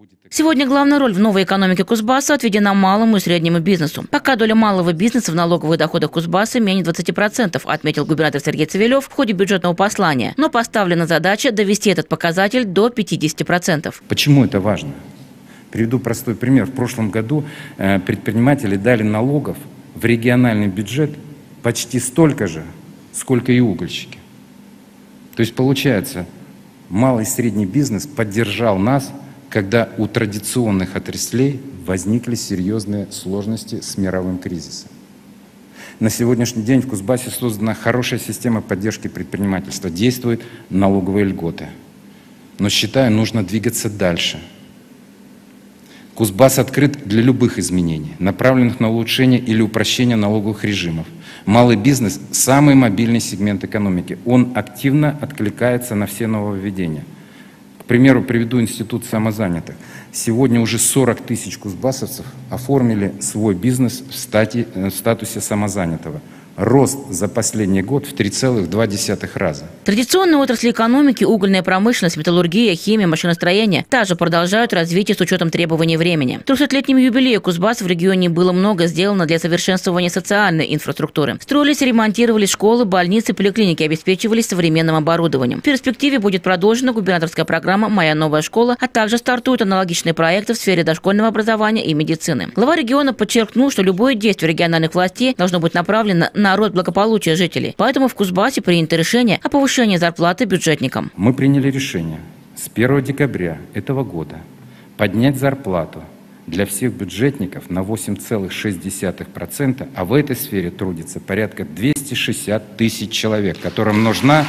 Сегодня главная роль в новой экономике Кузбасса отведена малому и среднему бизнесу. Пока доля малого бизнеса в налоговых доходах Кузбасса менее 20%, отметил губернатор Сергей Цивилев в ходе бюджетного послания. Но поставлена задача довести этот показатель до 50%. Почему это важно? Приведу простой пример. В прошлом году предприниматели дали налогов в региональный бюджет почти столько же, сколько и угольщики. То есть получается, малый и средний бизнес поддержал нас, когда у традиционных отраслей возникли серьезные сложности с мировым кризисом. На сегодняшний день в Кузбассе создана хорошая система поддержки предпринимательства, действуют налоговые льготы. Но считаю, нужно двигаться дальше. Кузбасс открыт для любых изменений, направленных на улучшение или упрощение налоговых режимов. Малый бизнес – самый мобильный сегмент экономики. Он активно откликается на все нововведения. К примеру, приведу институт самозанятых. Сегодня уже 40 тысяч кузбассовцев оформили свой бизнес в статусе самозанятого. Рост за последний год в 3,2 раза. Традиционные отрасли экономики, угольная промышленность, металлургия, химия, машиностроение также продолжают развитие с учетом требований времени. В 300-летнем юбилее Кузбасса в регионе было много сделано для совершенствования социальной инфраструктуры. Строились и ремонтировались школы, больницы, поликлиники, обеспечивались современным оборудованием. В перспективе будет продолжена губернаторская программа «Моя новая школа», а также стартуют аналогичные проекты в сфере дошкольного образования и медицины. Глава региона подчеркнул, что любое действие региональных властей должно быть направлено на рост благополучия жителей. Поэтому в Кузбассе принято решение о повышении зарплаты бюджетникам. Мы приняли решение с 1 декабря этого года поднять зарплату для всех бюджетников на 8,6%, а в этой сфере трудится порядка 260 тысяч человек, которым нужна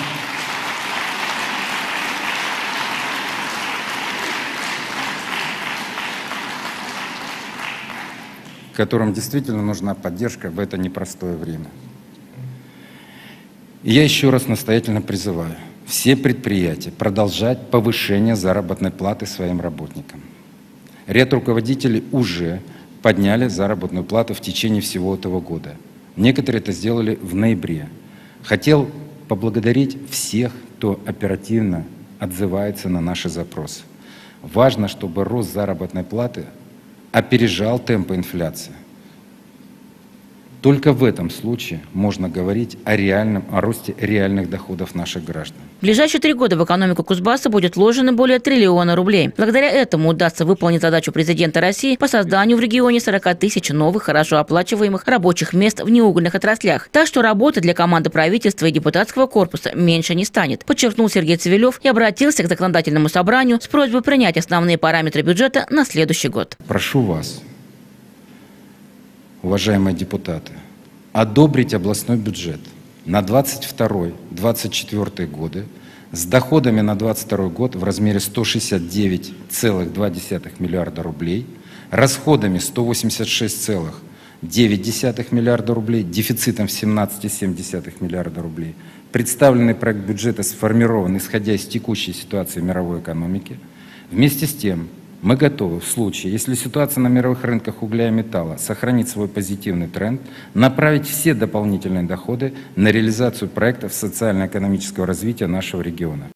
которым действительно нужна поддержка в это непростое время. И я еще раз настоятельно призываю все предприятия продолжать повышение заработной платы своим работникам. Ряд руководителей уже подняли заработную плату в течение всего этого года. Некоторые это сделали в ноябре. Хотел поблагодарить всех, кто оперативно отзывается на наши запросы. Важно, чтобы рост заработной платы опережал темпы инфляции. Только в этом случае можно говорить о росте реальных доходов наших граждан. В ближайшие 3 года в экономику Кузбасса будет вложено более 1 триллиона рублей. Благодаря этому удастся выполнить задачу президента России по созданию в регионе 40 тысяч новых, хорошо оплачиваемых рабочих мест в неугольных отраслях. Так что работы для команды правительства и депутатского корпуса меньше не станет, подчеркнул Сергей Цивилев и обратился к законодательному собранию с просьбой принять основные параметры бюджета на следующий год. Прошу вас, уважаемые депутаты, одобрить областной бюджет на 2022-2024 годы с доходами на 2022 год в размере 169,2 миллиарда рублей, расходами 186,9 миллиарда рублей, дефицитом в 17,7 миллиарда рублей. Представленный проект бюджета сформирован, исходя из текущей ситуации мировой экономики. Вместе с тем, мы готовы в случае, если ситуация на мировых рынках угля и металла сохранит свой позитивный тренд, направить все дополнительные доходы на реализацию проектов социально-экономического развития нашего региона.